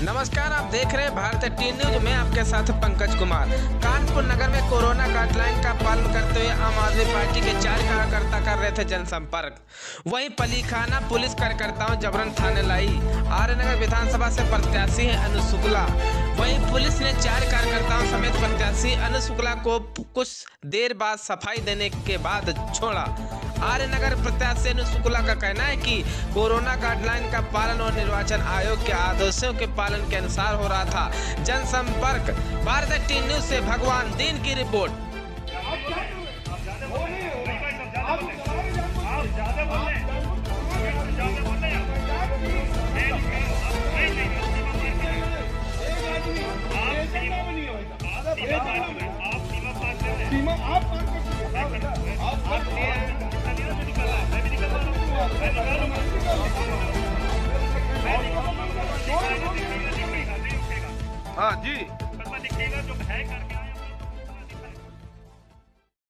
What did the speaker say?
नमस्कार, आप देख रहे हैं भारतीय टी न्यूज में आपके साथ पंकज कुमार। कानपुर नगर में कोरोना गाइडलाइन का पालन करते हुए आम आदमी पार्टी के 4 कार्यकर्ता कर रहे थे जनसंपर्क। वहीं पलीखाना पुलिस कार्यकर्ताओं जबरन थाने लाई। आर्यनगर विधानसभा से प्रत्याशी है अनु शुक्ला। वहीं पुलिस ने 4 कार्यकर्ताओं समेत प्रत्याशी अनु शुक्ला को कुछ देर बाद सफाई देने के बाद छोड़ा। आर्यनगर प्रत्याशी अनु शुक्ला का कहना है कि कोरोना गाइडलाइन का पालन और निर्वाचन आयोग के आदेशों के पालन के अनुसार हो रहा था जनसंपर्क। भारतीय टी न्यूज से भगवान दीन की रिपोर्ट। हाँ जी, लिखिएगा जो है करके